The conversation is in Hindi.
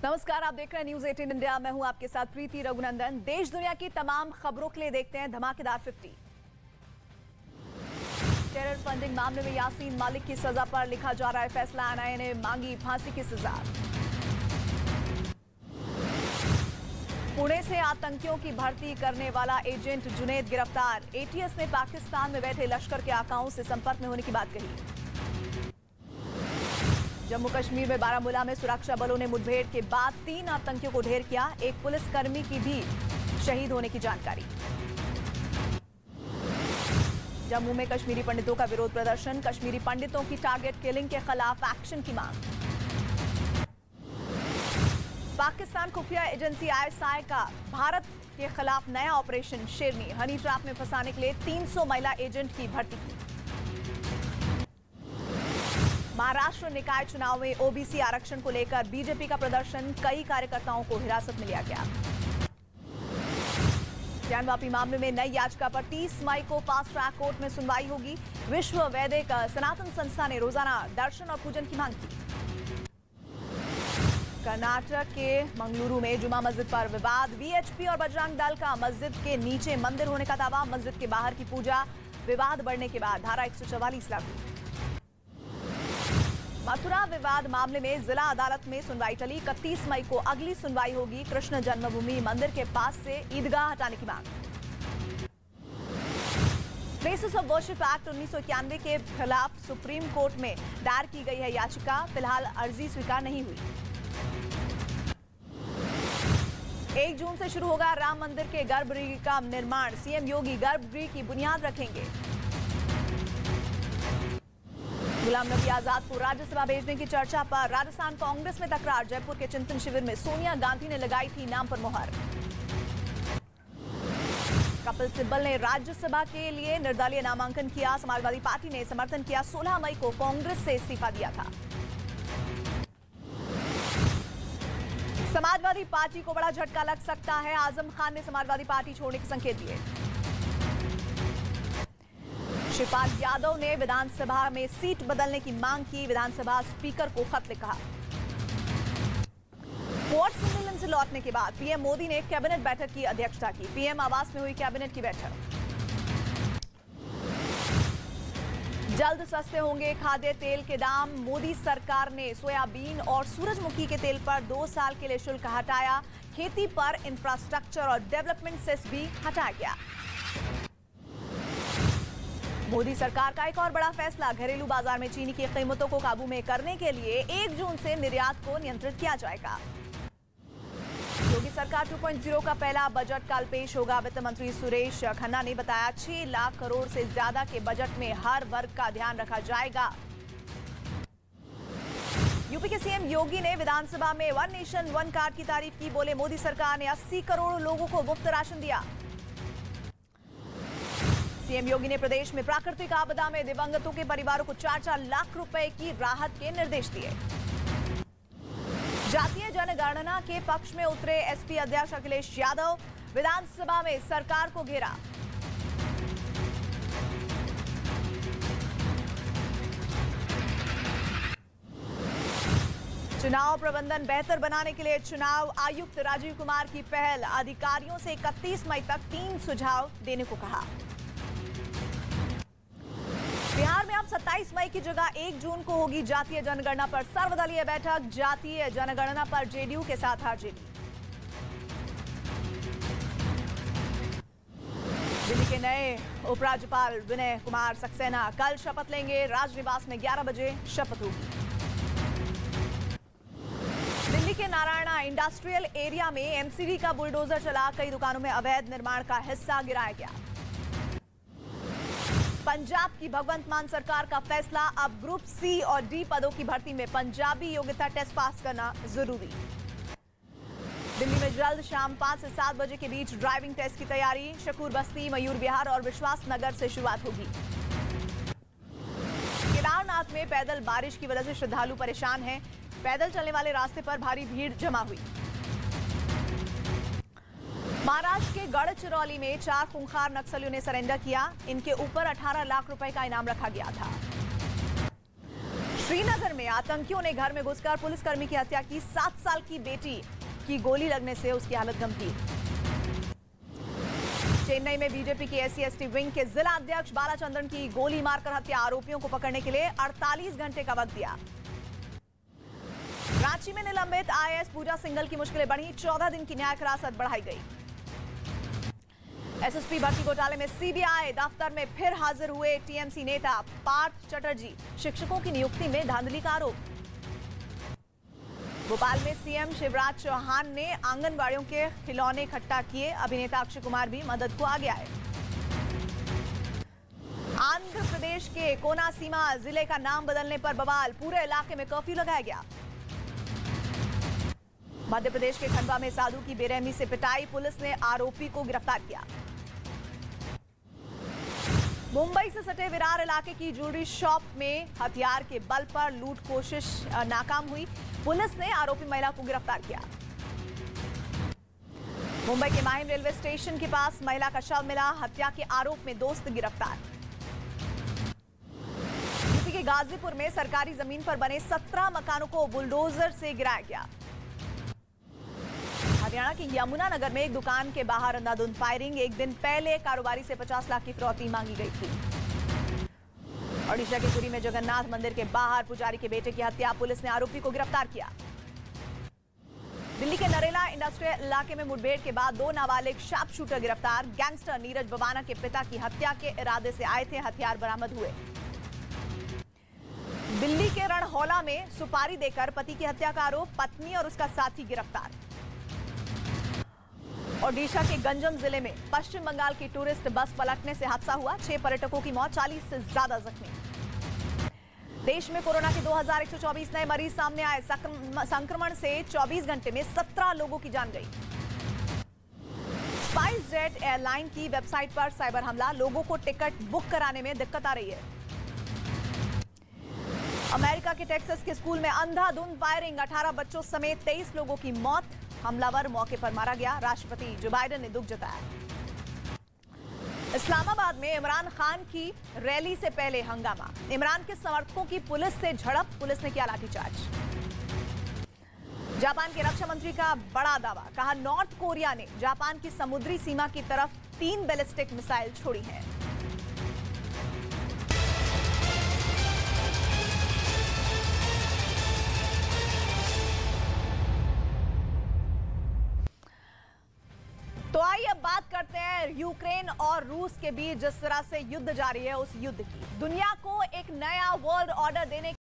नमस्कार, आप देख रहे हैं न्यूज 18 इंडिया। मैं हूं आपके साथ प्रीति रघुनंदन। देश दुनिया की तमाम खबरों के लिए देखते हैं धमाकेदार 50। टेरर फंडिंग मामले में यासीन मालिक की सजा पर लिखा जा रहा है फैसला। एनआईए ने मांगी फांसी की सजा। पुणे से आतंकियों की भर्ती करने वाला एजेंट जुनैद गिरफ्तार। एटीएस ने पाकिस्तान में बैठे लश्कर के आकाओं से संपर्क में होने की बात कही। जम्मू कश्मीर में बारामूला में सुरक्षा बलों ने मुठभेड़ के बाद 3 आतंकियों को ढेर किया। एक पुलिसकर्मी की भी शहीद होने की जानकारी। जम्मू में कश्मीरी पंडितों का विरोध प्रदर्शन। कश्मीरी पंडितों की टारगेट किलिंग के खिलाफ एक्शन की मांग। पाकिस्तान खुफिया एजेंसी आईएसआई का भारत के खिलाफ नया ऑपरेशन शेरनी। हनी ट्रैप में फंसाने के लिए 300 महिला एजेंट की भर्ती की। महाराष्ट्र निकाय चुनाव में ओबीसी आरक्षण को लेकर बीजेपी का प्रदर्शन। कई कार्यकर्ताओं को हिरासत में लिया गया। ज्ञानवापी मामले में नई याचिका पर 30 मई को फास्ट ट्रैक कोर्ट में सुनवाई होगी। विश्व वैदिक सनातन संस्था ने रोजाना दर्शन और पूजन की मांग की। कर्नाटक के मंगलुरु में जुमा मस्जिद पर विवाद। वीएचपी और बजरंग दल का मस्जिद के नीचे मंदिर होने का दावा। मस्जिद के बाहर की पूजा। विवाद बढ़ने के बाद धारा 144 लागू। मथुरा विवाद मामले में जिला अदालत में सुनवाई टली। 31 मई को अगली सुनवाई होगी। कृष्ण जन्मभूमि मंदिर के पास से ईदगाह हटाने की मांग। प्लेसेस ऑफ वर्शिप एक्ट 1991 के खिलाफ सुप्रीम कोर्ट में दायर की गई है याचिका। फिलहाल अर्जी स्वीकार नहीं हुई। 1 जून से शुरू होगा राम मंदिर के गर्भगृह का निर्माण। सीएम योगी गर्भगृह की बुनियाद रखेंगे। गुलाम नबी आजाद को राज्यसभा भेजने की चर्चा पर राजस्थान कांग्रेस में तकरार। जयपुर के चिंतन शिविर में सोनिया गांधी ने लगाई थी नाम पर मोहर। कपिल सिब्बल ने राज्यसभा के लिए निर्दलीय नामांकन किया। समाजवादी पार्टी ने समर्थन किया। 16 मई को कांग्रेस से इस्तीफा दिया था। समाजवादी पार्टी को बड़ा झटका लग सकता है। आजम खान ने समाजवादी पार्टी छोड़ने के संकेत दिए। शिवपाल यादव ने विधानसभा में सीट बदलने की मांग की। विधानसभा स्पीकर को खत लिखा। कोर्ट सम्मेलन से लौटने के बाद पीएम मोदी ने कैबिनेट बैठक की अध्यक्षता की। पीएम आवास में हुई कैबिनेट की बैठक। जल्द सस्ते होंगे खाद्य तेल के दाम। मोदी सरकार ने सोयाबीन और सूरजमुखी के तेल पर 2 साल के लिए शुल्क हटाया। खेती पर इंफ्रास्ट्रक्चर और डेवलपमेंट सेस भी हटाया गया। मोदी सरकार का एक और बड़ा फैसला। घरेलू बाजार में चीनी की कीमतों को काबू में करने के लिए 1 जून से निर्यात को नियंत्रित किया जाएगा। योगी सरकार 2.0 का पहला बजट कल पेश होगा। वित्त मंत्री सुरेश खन्ना ने बताया 6 लाख करोड़ से ज्यादा के बजट में हर वर्ग का ध्यान रखा जाएगा। यूपी के सीएम योगी ने विधानसभा में वन नेशन वन कार्ड की तारीफ की। बोले मोदी सरकार ने 80 करोड़ लोगों को मुफ्त राशन दिया। सीएम योगी ने प्रदेश में प्राकृतिक आपदा में दिवंगतों के परिवारों को 4-4 लाख रुपए की राहत के निर्देश दिए। जातीय जनगणना के पक्ष में उतरे एसपी अध्यक्ष अखिलेश यादव। विधानसभा में सरकार को घेरा। चुनाव प्रबंधन बेहतर बनाने के लिए चुनाव आयुक्त राजीव कुमार की पहल। अधिकारियों से 31 मई तक 3 सुझाव देने को कहा। बिहार में अब 27 मई की जगह 1 जून को होगी जातीय जनगणना पर सर्वदलीय बैठक। जातीय जनगणना पर जेडीयू के साथ आरजेडी। दिल्ली के नए उपराज्यपाल विनय कुमार सक्सेना कल शपथ लेंगे। राजनिवास में 11 बजे शपथ होगी। दिल्ली के नारायणा इंडस्ट्रियल एरिया में एमसीडी का बुलडोजर चला। कई दुकानों में अवैध निर्माण का हिस्सा गिराया गया। पंजाब की भगवंत मान सरकार का फैसला। अब ग्रुप सी और डी पदों की भर्ती में पंजाबी योग्यता टेस्ट पास करना जरूरी। दिल्ली में जल्द शाम 5 से 7 बजे के बीच ड्राइविंग टेस्ट की तैयारी। शकूर बस्ती, मयूर विहार और विश्वास नगर से शुरुआत होगी। केदारनाथ में पैदल बारिश की वजह से श्रद्धालु परेशान हैं। पैदल चलने वाले रास्ते पर भारी भीड़ जमा हुई। महाराष्ट्र के गढ़चिरौली में 4 खूंखार नक्सलियों ने सरेंडर किया। इनके ऊपर 18 लाख रुपए का इनाम रखा गया था। श्रीनगर में आतंकियों ने घर में घुसकर पुलिसकर्मी की हत्या की। 7 साल की बेटी की गोली लगने से उसकी हालत गंभीर। चेन्नई में बीजेपी की SC/ST विंग के जिला अध्यक्ष बालाचंद्रन की गोली मारकर हत्या। आरोपियों को पकड़ने के लिए 48 घंटे का वक्त दिया। रांची में निलंबित IAS पूजा सिंघल की मुश्किलें बढ़ी। 14 दिन की न्यायिक हिरासत बढ़ाई गई। SSP भर्ती घोटाले में CBI दफ्तर में फिर हाजिर हुए TMC नेता पार्थ चटर्जी। शिक्षकों की नियुक्ति में धांधली का आरोप। भोपाल में CM शिवराज चौहान ने आंगनबाड़ियों के खिलौने इकट्ठा किए। अभिनेता अक्षय कुमार भी मदद को आगे आए। आंध्र प्रदेश के कोनासीमा जिले का नाम बदलने पर बवाल। पूरे इलाके में कर्फ्यू लगाया गया। मध्य प्रदेश के खंडवा में साधु की बेरहमी से पिटाई। पुलिस ने आरोपी को गिरफ्तार किया। मुंबई से सटे विरार इलाके की ज्वेलरी शॉप में हथियार के बल पर लूट कोशिश नाकाम हुई। पुलिस ने आरोपी महिला को गिरफ्तार किया। मुंबई के माहिम रेलवे स्टेशन के पास महिला का शव मिला। हत्या के आरोप में दोस्त गिरफ्तार। यूपी के गाजीपुर में सरकारी जमीन पर बने 17 मकानों को बुलडोजर से गिराया गया। हरियाणा के यमुनानगर में एक दुकान के बाहर अंधाधुंध फायरिंग। एक दिन पहले कारोबारी से 50 लाख की फिरौती मांगी गई थी। ओडिशा के पुरी में जगन्नाथ मंदिर के बाहर पुजारी के बेटे की हत्या। पुलिस ने आरोपी को गिरफ्तार किया। दिल्ली के नरेला इंडस्ट्रियल इलाके में मुठभेड़ के बाद 2 नाबालिग शार्प शूटर गिरफ्तार। गैंगस्टर नीरज बवाना के पिता की हत्या के इरादे से आए थे। हथियार बरामद हुए। दिल्ली के रणहौला में सुपारी देकर पति की हत्या का आरोप। पत्नी और उसका साथी गिरफ्तार। ओडिशा के गंजम जिले में पश्चिम बंगाल की टूरिस्ट बस पलटने से हादसा हुआ। 6 पर्यटकों की मौत, 40 से ज्यादा जख्मी। देश में कोरोना के 2124 नए मरीज सामने आए। संक्रमण से 24 घंटे में 17 लोगों की जान गई। स्पाइस जेट एयरलाइन की वेबसाइट पर साइबर हमला। लोगों को टिकट बुक कराने में दिक्कत आ रही है। अमेरिका के टेक्सास के स्कूल में अंधाधुंध फायरिंग। 18 बच्चों समेत 23 लोगों की मौत। हमलावर मौके पर मारा गया। राष्ट्रपति जो बाइडेन ने दुख जताया। इस्लामाबाद में इमरान खान की रैली से पहले हंगामा। इमरान के समर्थकों की पुलिस से झड़प। पुलिस ने किया लाठीचार्ज। जापान के रक्षा मंत्री का बड़ा दावा। कहा नॉर्थ कोरिया ने जापान की समुद्री सीमा की तरफ 3 बैलिस्टिक मिसाइल छोड़ी हैं। तो आइए अब बात करते हैं यूक्रेन और रूस के बीच जिस तरह से युद्ध जारी है उस युद्ध की। दुनिया को एक नया वर्ल्ड ऑर्डर देने